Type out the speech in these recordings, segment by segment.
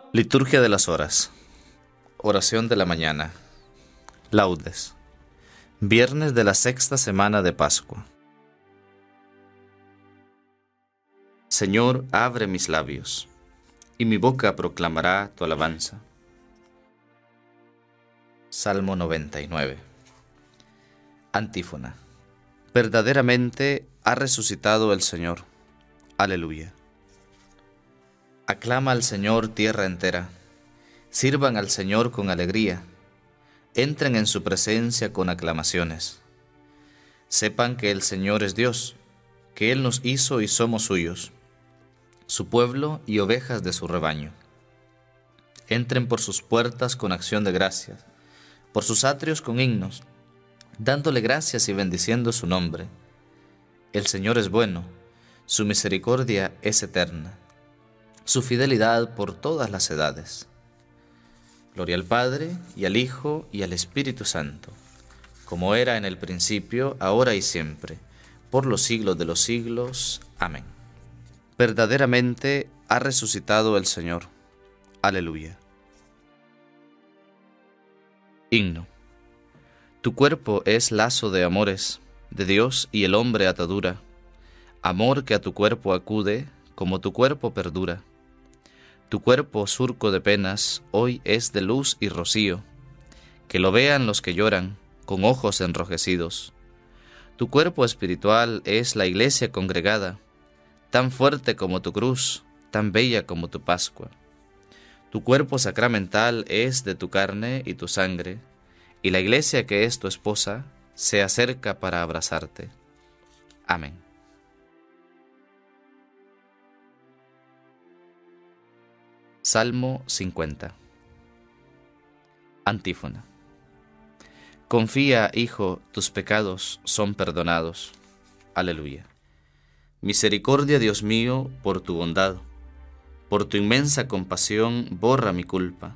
Liturgia de las horas. Oración de la mañana. Laudes. Viernes de la sexta semana de Pascua. Señor, abre mis labios, y mi boca proclamará tu alabanza. Salmo 99. Antífona. Verdaderamente ha resucitado el Señor. Aleluya. Aclama al Señor tierra entera, sirvan al Señor con alegría, entren en su presencia con aclamaciones. Sepan que el Señor es Dios, que Él nos hizo y somos suyos, su pueblo y ovejas de su rebaño. Entren por sus puertas con acción de gracias, por sus atrios con himnos, dándole gracias y bendiciendo su nombre. El Señor es bueno, su misericordia es eterna, su fidelidad por todas las edades. Gloria al Padre, y al Hijo, y al Espíritu Santo, como era en el principio, ahora y siempre, por los siglos de los siglos. Amén. Verdaderamente ha resucitado el Señor. Aleluya. Himno. Tu cuerpo es lazo de amores, de Dios y el hombre atadura, amor que a tu cuerpo acude, como tu cuerpo perdura. Tu cuerpo, surco de penas, hoy es de luz y rocío, que lo vean los que lloran, con ojos enrojecidos. Tu cuerpo espiritual es la iglesia congregada, tan fuerte como tu cruz, tan bella como tu Pascua. Tu cuerpo sacramental es de tu carne y tu sangre, y la iglesia que es tu esposa se acerca para abrazarte. Amén. Salmo 50. Antífona. Confía, hijo, tus pecados son perdonados. Aleluya. Misericordia, Dios mío, por tu bondad, por tu inmensa compasión, borra mi culpa.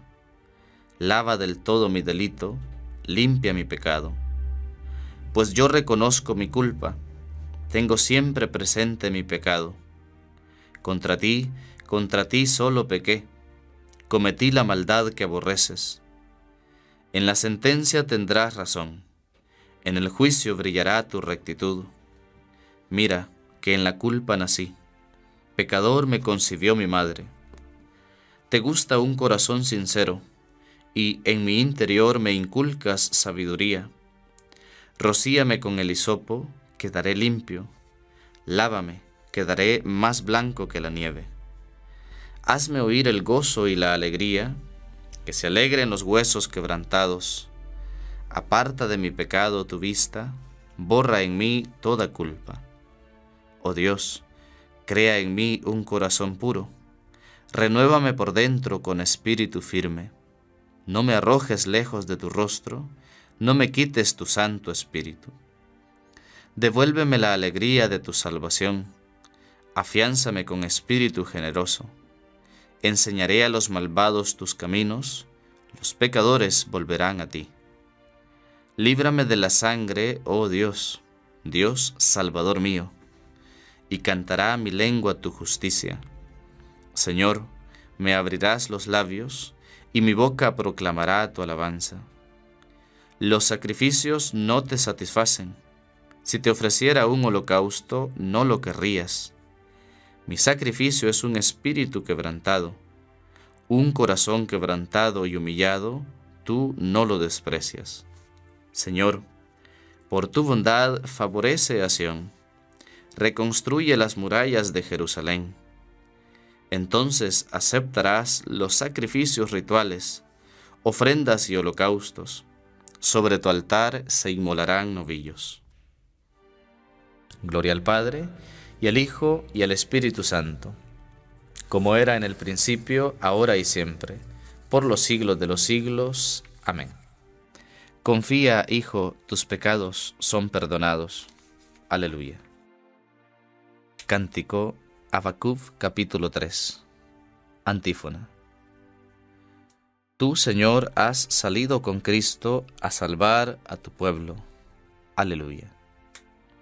Lava del todo mi delito, limpia mi pecado. Pues yo reconozco mi culpa, tengo siempre presente mi pecado. Contra ti solo pequé, cometí la maldad que aborreces. En la sentencia tendrás razón, en el juicio brillará tu rectitud. Mira que en la culpa nací, pecador me concibió mi madre. Te gusta un corazón sincero, y en mi interior me inculcas sabiduría. Rocíame con el hisopo, quedaré limpio. Lávame, quedaré más blanco que la nieve. Hazme oír el gozo y la alegría, que se alegren los huesos quebrantados. Aparta de mi pecado tu vista, borra en mí toda culpa. Oh Dios, crea en mí un corazón puro, renuévame por dentro con espíritu firme. No me arrojes lejos de tu rostro, no me quites tu Santo Espíritu. Devuélveme la alegría de tu salvación, afiánzame con espíritu generoso. Enseñaré a los malvados tus caminos, los pecadores volverán a ti. Líbrame de la sangre, oh Dios, Dios Salvador mío, y cantará mi lengua tu justicia. Señor, me abrirás los labios, y mi boca proclamará tu alabanza. Los sacrificios no te satisfacen. Si te ofreciera un holocausto, no lo querrías. Mi sacrificio es un espíritu quebrantado, un corazón quebrantado y humillado, tú no lo desprecias. Señor, por tu bondad favorece a Sión, reconstruye las murallas de Jerusalén. Entonces aceptarás los sacrificios rituales, ofrendas y holocaustos. Sobre tu altar se inmolarán novillos. Gloria al Padre, y al Hijo, y al Espíritu Santo, como era en el principio, ahora y siempre, por los siglos de los siglos. Amén. Confía, hijo, tus pecados son perdonados. Aleluya. Cántico, Habacuc, capítulo 3. Antífona. Tú, Señor, has salido con Cristo a salvar a tu pueblo. Aleluya.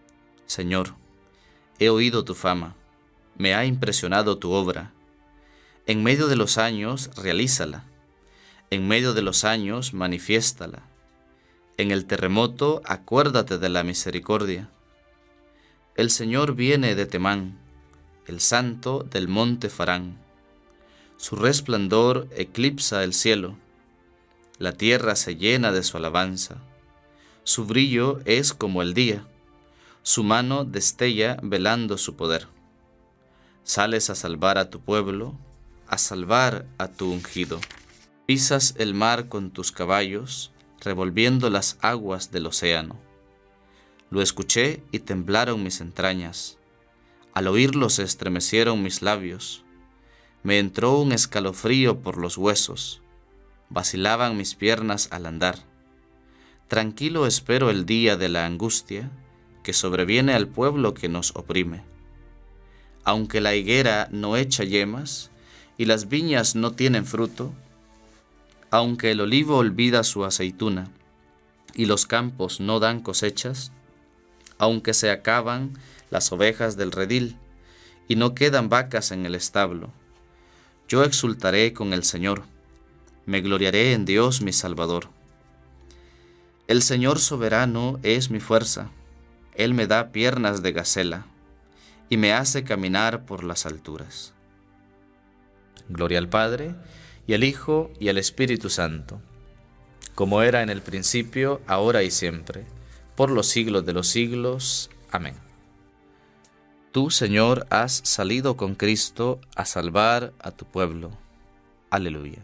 Señor, he oído tu fama, me ha impresionado tu obra. En medio de los años, realízala. En medio de los años, manifiéstala. En el terremoto, acuérdate de la misericordia. El Señor viene de Temán, el Santo del monte Farán. Su resplandor eclipsa el cielo. La tierra se llena de su alabanza. Su brillo es como el día. Su mano destella velando su poder. Sales a salvar a tu pueblo, a salvar a tu ungido. Pisas el mar con tus caballos, revolviendo las aguas del océano. Lo escuché y temblaron mis entrañas. Al oírlo se estremecieron mis labios. Me entró un escalofrío por los huesos. Vacilaban mis piernas al andar. Tranquilo espero el día de la angustia que sobreviene al pueblo que nos oprime. Aunque la higuera no echa yemas y las viñas no tienen fruto, aunque el olivo olvida su aceituna y los campos no dan cosechas, aunque se acaban las ovejas del redil y no quedan vacas en el establo, yo exultaré con el Señor, me gloriaré en Dios mi Salvador. El Señor soberano es mi fuerza, Él me da piernas de gacela y me hace caminar por las alturas. Gloria al Padre, y al Hijo, y al Espíritu Santo, como era en el principio, ahora y siempre, por los siglos de los siglos. Amén. Tú, Señor, has salido con Cristo a salvar a tu pueblo. Aleluya.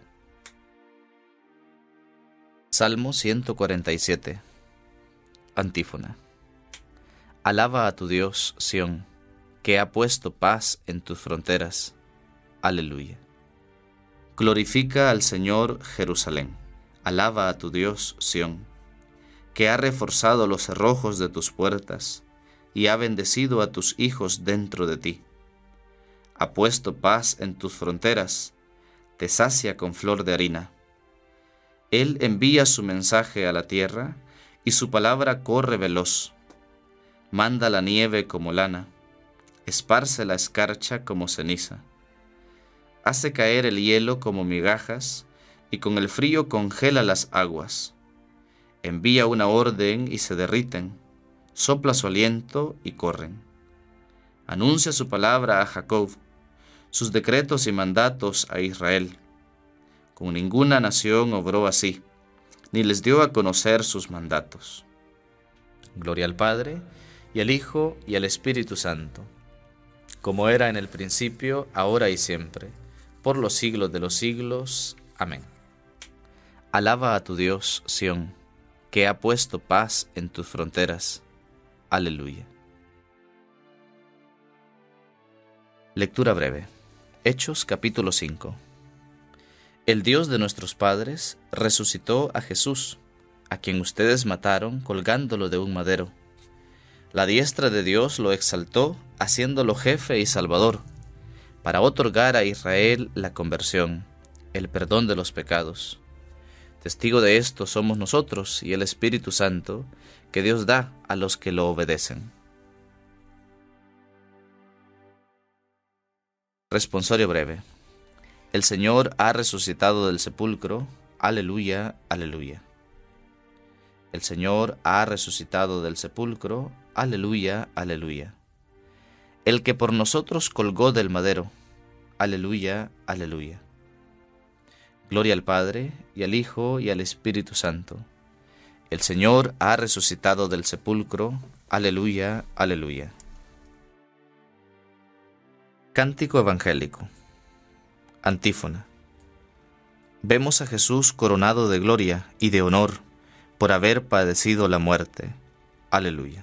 Salmo 147. Antífona. Alaba a tu Dios, Sión, que ha puesto paz en tus fronteras. Aleluya. Glorifica al Señor, Jerusalén. Alaba a tu Dios, Sión, que ha reforzado los cerrojos de tus puertas y ha bendecido a tus hijos dentro de ti. Ha puesto paz en tus fronteras, te sacia con flor de harina. Él envía su mensaje a la tierra y su palabra corre veloz. Manda la nieve como lana, esparce la escarcha como ceniza. Hace caer el hielo como migajas y con el frío congela las aguas. Envía una orden y se derriten, sopla su aliento y corren. Anuncia su palabra a Jacob, sus decretos y mandatos a Israel. Con ninguna nación obró así, ni les dio a conocer sus mandatos. Gloria al Padre, y al Hijo, y al Espíritu Santo, como era en el principio, ahora y siempre, por los siglos de los siglos. Amén. Alaba a tu Dios, Sión, que ha puesto paz en tus fronteras. Aleluya. Lectura breve. Hechos capítulo 5. El Dios de nuestros padres resucitó a Jesús, a quien ustedes mataron colgándolo de un madero. La diestra de Dios lo exaltó, haciéndolo jefe y salvador, para otorgar a Israel la conversión, el perdón de los pecados. Testigo de esto somos nosotros y el Espíritu Santo, que Dios da a los que lo obedecen. Responsorio breve. El Señor ha resucitado del sepulcro. Aleluya, aleluya. El Señor ha resucitado del sepulcro. Aleluya, aleluya. El que por nosotros colgó del madero. Aleluya, aleluya. Gloria al Padre, y al Hijo, y al Espíritu Santo. El Señor ha resucitado del sepulcro. Aleluya, aleluya. Cántico evangélico. Antífona. Vemos a Jesús coronado de gloria y de honor por haber padecido la muerte. Aleluya.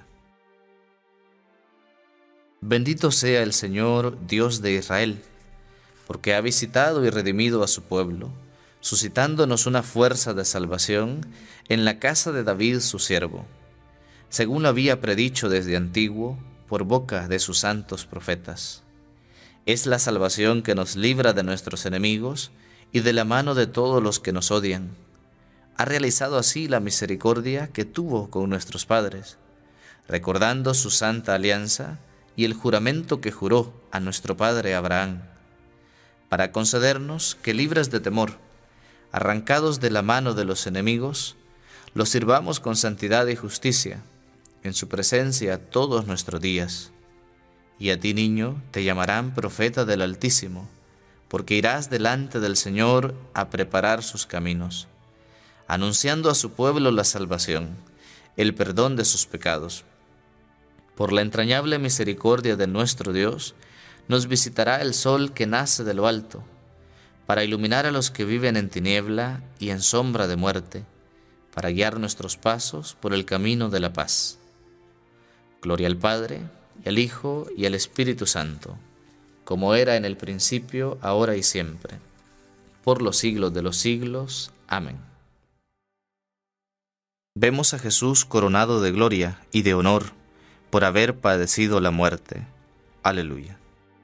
Bendito sea el Señor, Dios de Israel, porque ha visitado y redimido a su pueblo, suscitándonos una fuerza de salvación en la casa de David su siervo, según lo había predicho desde antiguo por boca de sus santos profetas. Es la salvación que nos libra de nuestros enemigos y de la mano de todos los que nos odian. Ha realizado así la misericordia que tuvo con nuestros padres, recordando su santa alianza y el juramento que juró a nuestro padre Abraham, para concedernos que, libres de temor, arrancados de la mano de los enemigos, los sirvamos con santidad y justicia, en su presencia todos nuestros días. Y a ti, niño, te llamarán profeta del Altísimo, porque irás delante del Señor a preparar sus caminos, anunciando a su pueblo la salvación, el perdón de sus pecados. Por la entrañable misericordia de nuestro Dios, nos visitará el sol que nace de lo alto, para iluminar a los que viven en tiniebla y en sombra de muerte, para guiar nuestros pasos por el camino de la paz. Gloria al Padre, y al Hijo, y al Espíritu Santo, como era en el principio, ahora y siempre, por los siglos de los siglos. Amén. Vemos a Jesús coronado de gloria y de honor por haber padecido la muerte. Aleluya.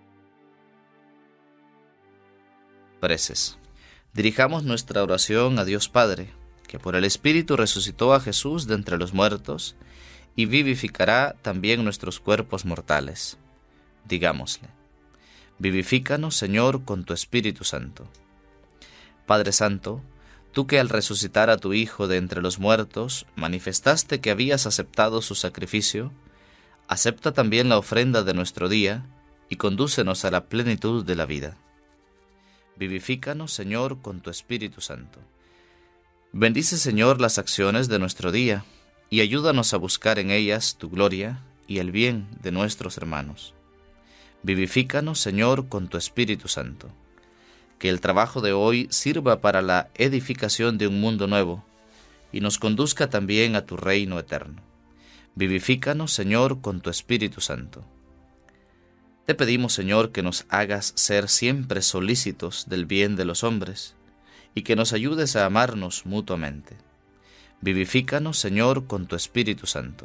Preces. Dirijamos nuestra oración a Dios Padre, que por el Espíritu resucitó a Jesús de entre los muertos y vivificará también nuestros cuerpos mortales. Digámosle: vivifícanos, Señor, con tu Espíritu Santo. Padre Santo, tú que al resucitar a tu Hijo de entre los muertos manifestaste que habías aceptado su sacrificio, acepta también la ofrenda de nuestro día y condúcenos a la plenitud de la vida. Vivifícanos, Señor, con tu Espíritu Santo. Bendice, Señor, las acciones de nuestro día y ayúdanos a buscar en ellas tu gloria y el bien de nuestros hermanos. Vivifícanos, Señor, con tu Espíritu Santo. Que el trabajo de hoy sirva para la edificación de un mundo nuevo y nos conduzca también a tu reino eterno. Vivifícanos, Señor, con tu Espíritu Santo. Te pedimos, Señor, que nos hagas ser siempre solícitos del bien de los hombres y que nos ayudes a amarnos mutuamente. Vivifícanos, Señor, con tu Espíritu Santo.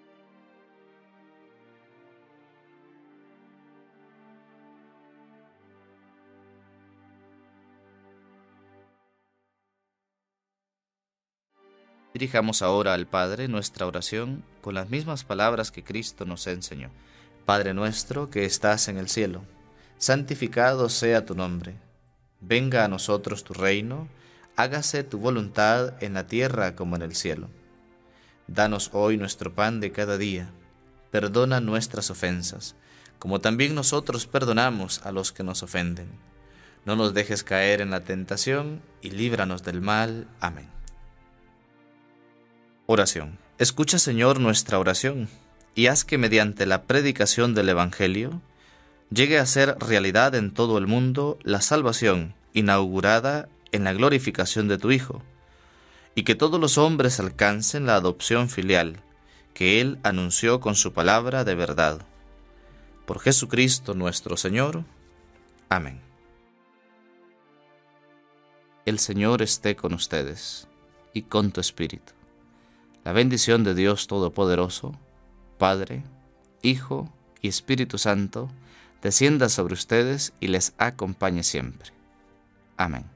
Dirijamos ahora al Padre nuestra oración con las mismas palabras que Cristo nos enseñó. Padre nuestro que estás en el cielo, santificado sea tu nombre. Venga a nosotros tu reino, hágase tu voluntad en la tierra como en el cielo. Danos hoy nuestro pan de cada día. Perdona nuestras ofensas, como también nosotros perdonamos a los que nos ofenden. No nos dejes caer en la tentación y líbranos del mal. Amén. Oración. Escucha, Señor, nuestra oración, y haz que mediante la predicación del Evangelio llegue a ser realidad en todo el mundo la salvación inaugurada en la glorificación de tu Hijo, y que todos los hombres alcancen la adopción filial que Él anunció con su palabra de verdad. Por Jesucristo nuestro Señor. Amén. El Señor esté con ustedes y con tu espíritu. La bendición de Dios Todopoderoso, Padre, Hijo y Espíritu Santo, descienda sobre ustedes y les acompañe siempre. Amén.